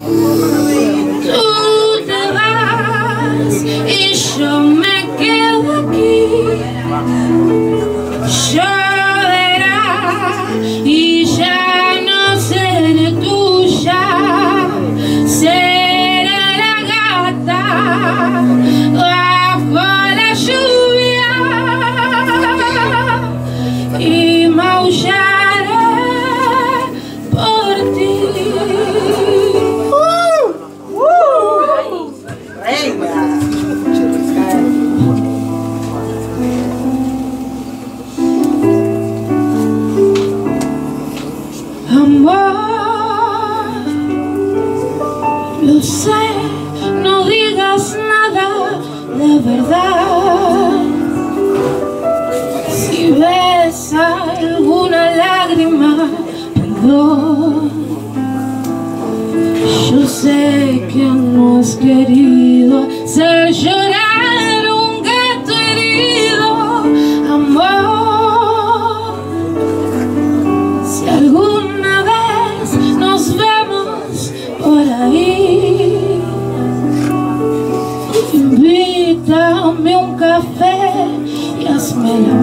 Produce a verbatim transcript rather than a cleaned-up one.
Tú te vas y yo me quedo aquí. Lloverá y ya no seré tuya. Seré la gata bajo la lluvia y maullaré por ti. Amor, lo sé, no digas nada de verdad. Si ves alguna lágrima, perdón. Yo sé que no has querido hacer llorar un gato herido. Amor, si alguna vez nos vemos por ahí, invítame un café y hazme la